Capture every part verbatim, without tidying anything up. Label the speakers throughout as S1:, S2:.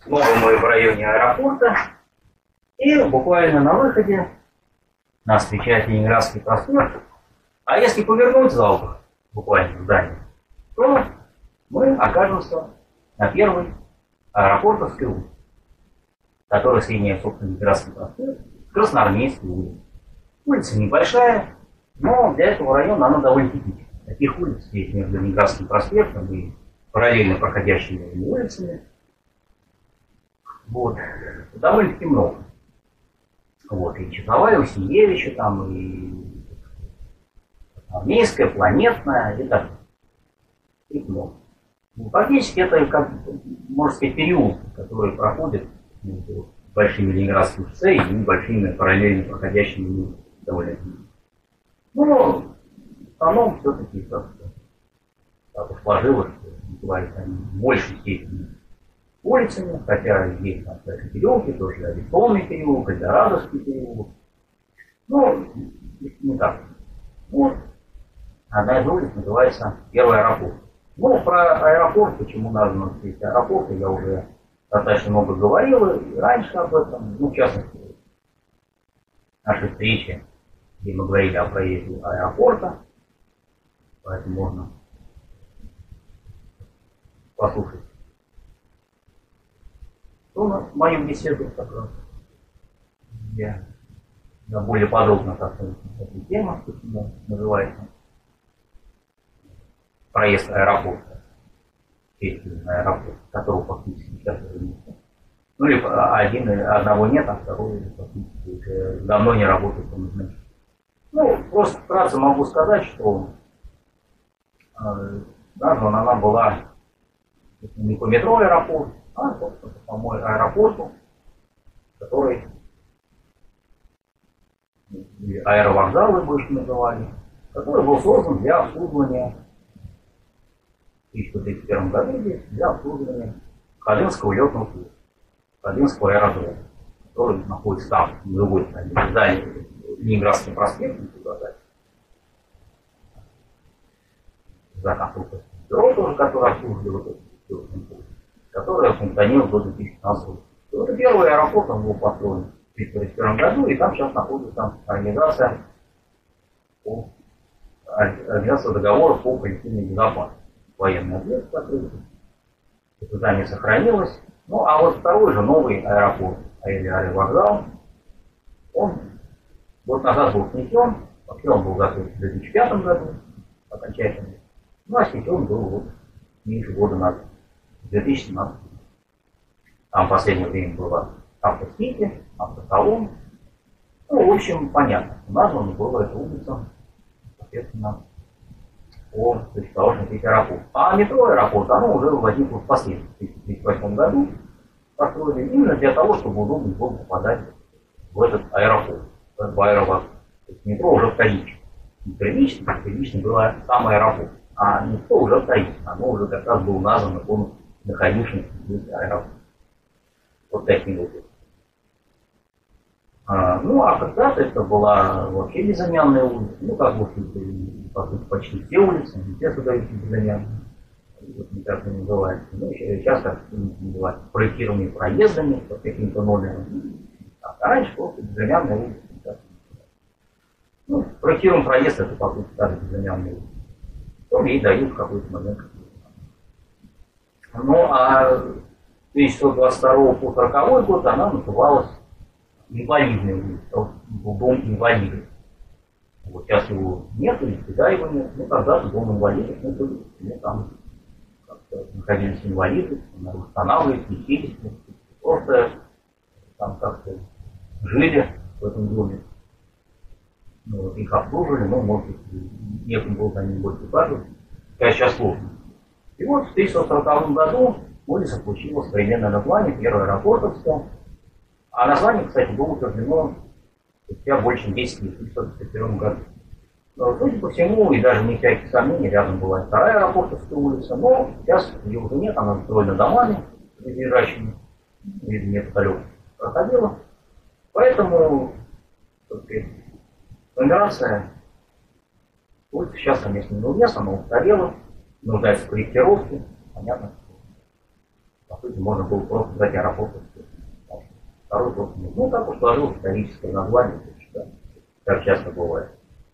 S1: Снова мы в районе аэропорта. И буквально на выходе нас встречает Ленинградский проспект. А если повернуть зал, буквально в здание, то мы окажемся на первой аэропортовской улице, которая соединяет, собственно, Ленинградский проспект с Красноармейской улицей. Улица небольшая, но для этого района она довольно типичная. Таких улиц здесь между Ленинградским проспектом и параллельно проходящими улицами вот, довольно-таки много. Вот, и Чехновая, Усиевича, там, и Армейская, Планетная, и так. Их много. Ну, фактически это, как, можно сказать, переулки, которые проходят между большими Ленинградскими шоссе и небольшими параллельно проходящими улицами довольно. Ну, в основном все-таки как-то так уж сложилось, что называется они в большей степени улицами, хотя есть там даже переулки, тоже авиационный переулок, Эльдорадовский переулок. Ну, не так. Ну, одна из улиц называется Первый аэропорт. Ну, про аэропорт, почему назван здесь аэропорт, я уже достаточно много говорил, и раньше об этом, ну, в частности, наши встречи, где мы говорили о проезде аэропорта, поэтому можно послушать ну, мою беседу как раз. Я, я более подробно касаюсь этой темы, почему называется проезд аэропорта. Естественный аэропорт, которого фактически сейчас уже нет. Ну или один, одного нет, а второй фактически уже давно не работает по назначению. Ну, просто вкратце могу сказать, что э, названа она была не по метро аэропорт, а, собственно, по самому аэропорту, который аэровокзалы больше называли, который был создан для обслуживания в тысяча девятьсот тридцать первом году для обслуживания Ходынского летного клуба, Ходынского аэродрома, который находится там, в другой стороне, в здании Ленинградским проспектом, туда дальше. За конструкторское бюро тоже, которое обслуживало этот клуб, которая функционирует до две тысячи пятнадцатого года. Это первый аэропорт, он был построен в тысяча девятьсот тридцать первом году, и там сейчас находится организация, по, организация договора по коллективной безопасности. Военный объект закрытый. Это здание сохранилось. Ну, а вот второй же новый аэропорт, или аэровокзал, он год назад был снесен. Вообще он был закрыт в две тысячи пятом году окончательно. Ну, а снесен был вот меньше года назад. две тысячи семнадцатом. Там в последнее время была автосити, автосалон. Ну, в общем, понятно. Названа была эта улица, соответственно, по расположению здесь аэропорт. А метро аэропорт, оно уже возникло впоследствии, в тысяча девятьсот тридцать восьмом году. Построили именно для того, чтобы удобно было попадать в этот аэропорт, в аэровокзал. То есть метро уже вторично. Не первично, первично было сам аэропорт. А метро уже вторично. Оно уже как раз было названо по находившимся здесь аэропорт. Вот таким вот. А, ну, а когда-то это была вообще безымянная улица. Ну, как в общем-то, по сути, почти все улицы, не все содаются безымянные. Вот не так и называется. Ну, сейчас как называется, проектирование проездами под каким-то номером. А раньше просто безымянная улица. Ну, проектируем проезд, это по сути даже безымянная улица. Потом ей дают в какой-то момент. Ну, а с тысяча девятьсот двадцать второго по сороковой год она называлась инвалидной улицей, был дом инвалидов. Вот сейчас его нет, или всегда его нет. Ну, когда-то дом инвалидов, ну, были, ну, там как-то находились инвалиды, восстанавливались, лечились, просто там как-то жили в этом доме. Ну, вот, их обслуживали, но, может быть, некому было за ним больше ухаживать. Такая сейчас сложно. И вот в тысяча девятьсот сороковом году улица получила современное название, первая аэропортовская. А название, кстати, было утверждено спустя больше чем десять лет, в тысяча девятьсот тридцать первом году. Но, судя по всему, и даже не всяких сомнений, рядом была вторая аэропортовская улица, но сейчас ее уже нет, она застроена домами, ближайшими, видно, неподалеку проходила. Поэтому, так сказать, нумерация улицы сейчас, конечно, не уместна, но устарела, нуждается в корректировке. Понятно, по сути, можно было просто дать аэропорт. Второй просто нет. Ну, так уж сложилось историческое название, да, как часто бывает.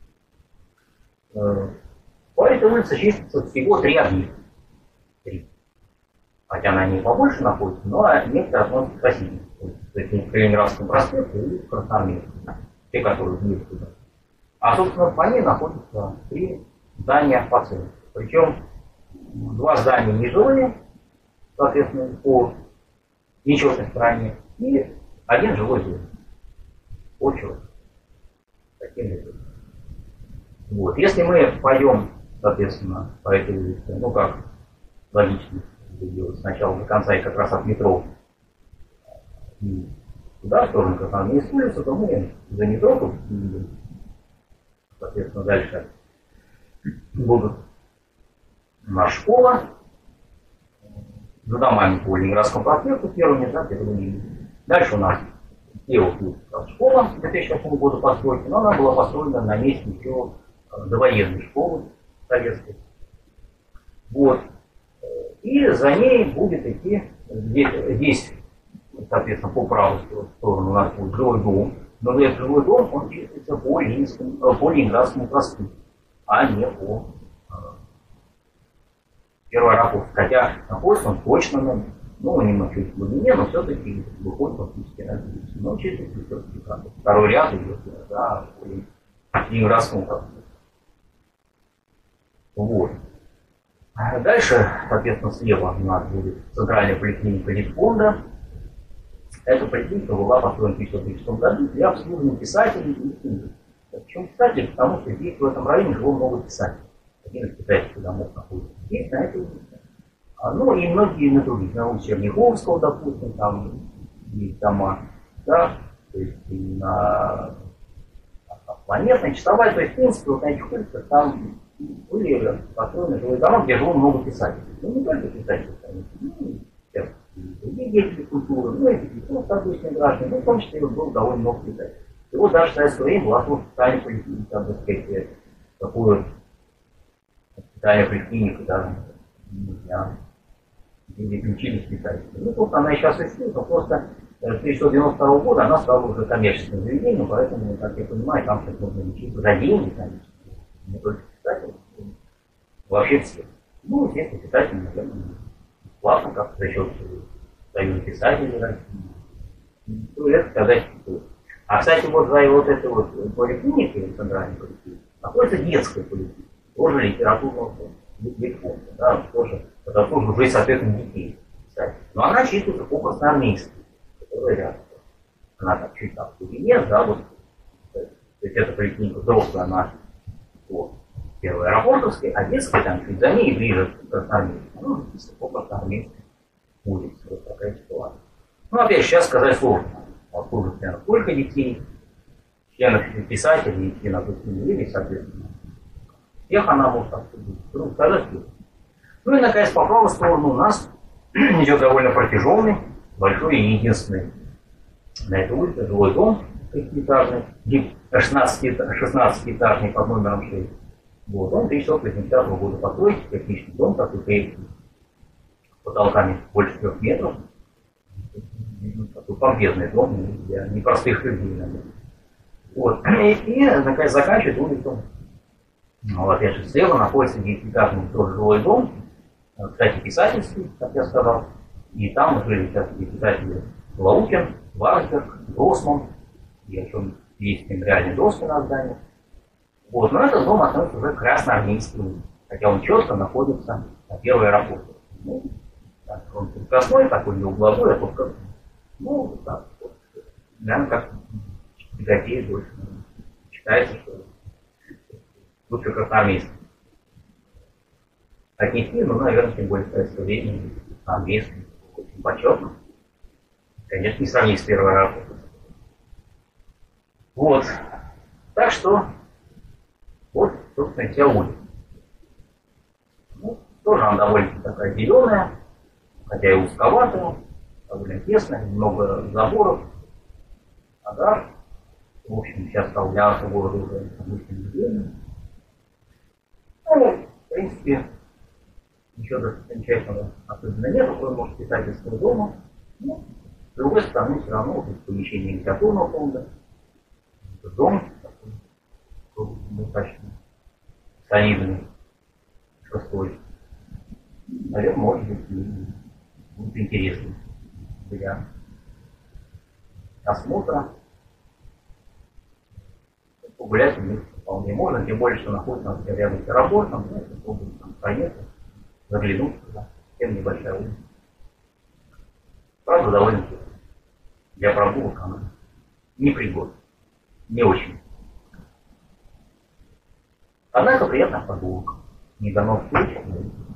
S1: По этой улице числится всего три объекта. Три. Хотя на ней побольше находится, но некоторые относятся к соседним. То есть к Калининградскому проспекту и к Красноармейскому. Те, которые ближе туда. А, собственно, по ней находятся три здания по центру. Причем два здания нежилые, соответственно, по нечетной стороне, и один жилой дом. Очень таким вот. Вот. Если мы пойдем, соответственно, по этой улице, ну как логично делать сначала до конца и как раз от метро и туда, в сторону Красноармейской улицы, то мы за метро тут, соответственно, дальше будут наша школа, за домами по Ленинградскому проспекту, первыми этаж, первыми. Дальше у нас слева будет школа две тысячи восьмого года постройки, но она была построена на месте еще довоенной школы советской. Вот. И за ней будет идти, здесь, здесь соответственно, по правую сторону у нас будет жилой дом, но этот жилой дом, он числится по, по Ленинградскому проспекту, а не по первый аэропорт. Хотя находится он точно, на, ну, немного чуть в глубине, но все-таки выходит фактически на границу. Но числится все-таки как второй ряд идет, да, по Ленинградскому проспекту. Вот. Дальше, соответственно, слева у нас будет центральная поликлиника Литфонда. Эта поликлиника была построена в тысяча девятьсот тридцать шестом году для обслуживания писателей и книг. Почему писателей? Потому что здесь в этом районе жило много писателей. Один из писательских домов находится здесь, на этой улице. Ну и многие на других, на улице Черняховского, допустим, там есть дома, да, то есть и на Планетной, Часовая, то есть, в принципе, вот на этих улицах там были построены жилые дома, где жило много писателей. Ну, не только писатели, конечно, ну, и другие деятели культуры, ну, и просто обычные граждане, ну, в том числе было довольно много писателей. И вот даже в советское время была тоже специальная поликлиника, там, так сказать, такую специальную поликлинику, да, где учились писатели. Ну, просто она и сейчас существует, но просто с тысяча девятьсот девяносто второго года она стала уже коммерческим заведением, поэтому, как я понимаю, там сейчас можно лечиться за деньги, конечно, не только писатели, вообще все. Ну, естественно, писатели, наверное, бесплатно, как за счет Союза писателей России. Ну, это сказать стоит. А, кстати, вот за вот этой вот поликлиникой, центральной поликлиникой, находится детская поликлиника, тоже литературного фонда, да, тоже, это тоже уже, соответственно, детей, кстати. Но она числится по Красноармейской, которая рядом. Она там чуть там в глубине, да, вот, то есть эта поликлиника взрослая, она по первой аэропортовской, а детская там чуть за ней, ближе к Красноармейской. Ну, написано по Красноармейской улице, вот такая ситуация. Ну, опять сейчас сказать сложно. Обслуживать, наверное, сколько детей, членов писателей и членов семьи, соответственно. Всех она может обслуживать. Ну, сказать. Ну и, наконец, по правую сторону у нас идет довольно протяженный, большой и единственный на этой улице жилой дом пятиэтажный, шестнадцатиэтажный под номером шесть. Вот, он тысяча девятьсот восьмидесятого года постройки, технический дом, такой крепкий, потолками больше трех метров. Такой помпезный дом для непростых людей, наверное. Вот. И, и, наконец, заканчивает улицу. Ну, опять же, слева находится девятиэтажный тоже жилой дом, кстати, писательский, как я сказал. И там жили всякие писатели Лаукин, Варсберг, Гроссман, и о чем есть мемориальные доски на здании. Вот. Но этот дом относится уже к Красноармейской улице, хотя он четко находится на первой аэропорте. Ну, так, он красной, такой не угловой, а только, ну, вот так вот. Наверное, как тяготеет больше. Считается, что лучше Красноармейский. Отнести, ну, наверное, тем более в советское время, английский, очень почетно. Конечно, не сравнить с первой аэропортом. Вот. Так что, вот, собственно, вся улица. Ну, тоже она довольно такая зеленая, хотя и узковатая, довольно тесная, много заборов, оград. В общем, сейчас стал для нашего города уже обычным явлением. Ну, в принципе, ничего замечательного особенно нет, вы можете писать из своего дома. Но, с другой стороны, все равно вот это помещение литературного фонда, это дом такой, достаточно солидный, шестой. Наверное, может быть, будет интересно для осмотра. Погулять вместе вполне можно, тем более, что находится рядом с аэропортом, да, это будет там проехать, заглянуть туда, тем небольшая улица. Правда, довольно для прогулок она непригодна, не очень. Однако приятная прогулка, не дано встреч.